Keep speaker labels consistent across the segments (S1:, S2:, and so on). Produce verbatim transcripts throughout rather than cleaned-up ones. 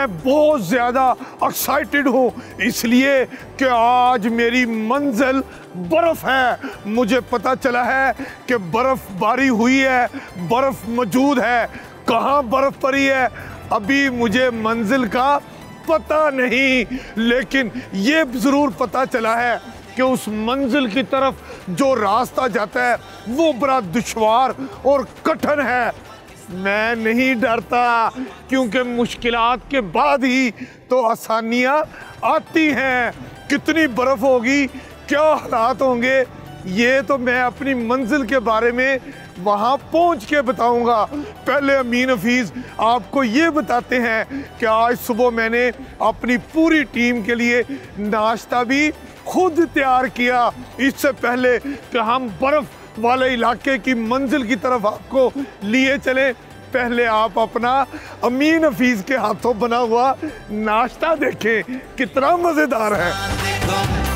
S1: मैं बहुत ज़्यादा एक्साइटेड हूँ, इसलिए कि आज मेरी मंजिल बर्फ़ है। मुझे पता चला है कि बर्फ़बारी हुई है, बर्फ़ मौजूद है। कहाँ बर्फ़ पड़ी है अभी मुझे मंजिल का पता नहीं, लेकिन ये ज़रूर पता चला है कि उस मंजिल की तरफ जो रास्ता जाता है वो बड़ा दुश्वार और कठिन है। मैं नहीं डरता, क्योंकि मुश्किलात के बाद ही तो आसानियाँ आती हैं। कितनी बर्फ़ होगी, क्या हालात होंगे, ये तो मैं अपनी मंजिल के बारे में वहाँ पहुँच के बताऊँगा। पहले अमीन हफीज़ आपको ये बताते हैं कि आज सुबह मैंने अपनी पूरी टीम के लिए नाश्ता भी खुद तैयार किया। इससे पहले कि हम बर्फ़ वाले इलाके की मंजिल की तरफ आपको लिए चले, पहले आप अपना अमीन हफीज़ के हाथों बना हुआ नाश्ता देखें, कितना मज़ेदार है।
S2: देखो,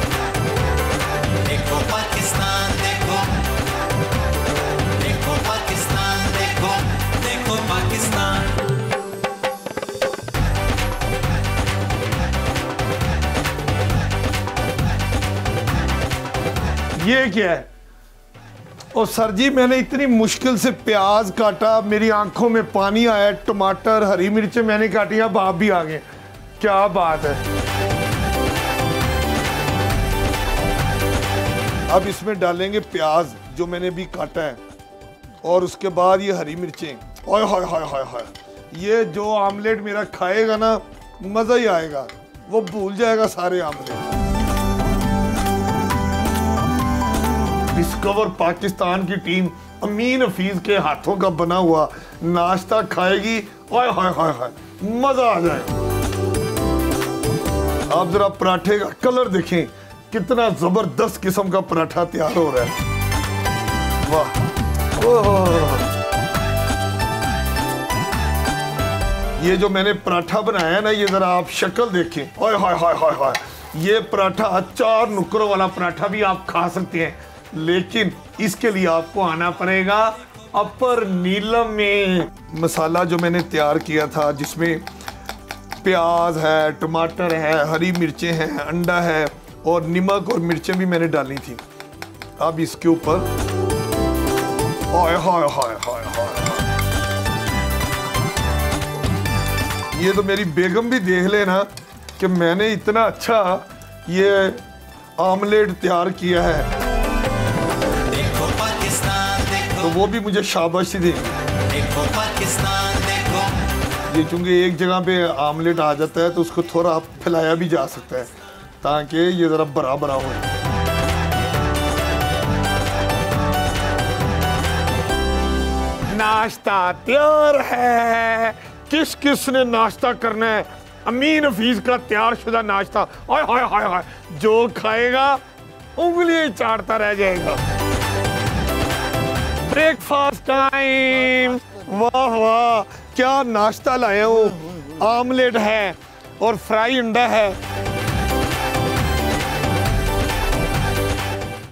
S2: देखो पाकिस्तान, देखो, देखो पाकिस्तान, देखो, देखो पाकिस्तान।
S1: ये क्या है? और सर जी मैंने इतनी मुश्किल से प्याज काटा, मेरी आंखों में पानी आया, टमाटर हरी मिर्चें मैंने काटी, अब आप भी आ गए, क्या बात है। अब इसमें डालेंगे प्याज जो मैंने भी काटा है, और उसके बाद ये हरी मिर्चें। ओए हाय हाय हाय हाय, ये जो आमलेट मेरा खाएगा ना मज़ा ही आएगा, वो भूल जाएगा सारे आमलेट। डिस्कवर पाकिस्तान की टीम अमीन हफीज़ के हाथों का बना हुआ नाश्ता खाएगी, ओए हाय हाय हाय, मजा आ जाएगा। आप जरा पराठे का कलर देखें, कितना जबरदस्त किस्म का पराठा तैयार हो रहा है। वाह, ओह, ये जो मैंने पराठा बनाया है ना, ये जरा आप शक्ल देखें, ओए हाय हाय हाय हाय, ये पराठा चार नुक्करों वाला पराठा भी आप खा सकते हैं, लेकिन इसके लिए आपको आना पड़ेगा अपर नीलम में। मसाला जो मैंने तैयार किया था, जिसमें प्याज है, टमाटर है, हरी मिर्चें हैं, अंडा है और नमक और मिर्चें भी मैंने डाली थी। अब इसके ऊपर हाय हाय हाय हाय हाय, ये तो मेरी बेगम भी देख लेना कि मैंने इतना अच्छा ये आमलेट तैयार किया है, तो वो भी मुझे शाबाशी देंगे।
S2: देखो पाकिस्तान, देखो।
S1: ये चूंकि एक जगह पे आमलेट आ जाता है तो उसको थोड़ा फैलाया भी जा सकता है ताकि ये जरा बड़ा बड़ा हो। नाश्ता तैयार है। किस किस ने नाश्ता करना है? अमीन हफीज का तैयार शुदा नाश्ता। हाय हाय हाय हाय, जो खाएगा उंगली चाटता रह जाएगा। Breakfast time. वाह वाह, क्या नाश्ता लाया हूँ। आमलेट है और फ्राई अंडा है।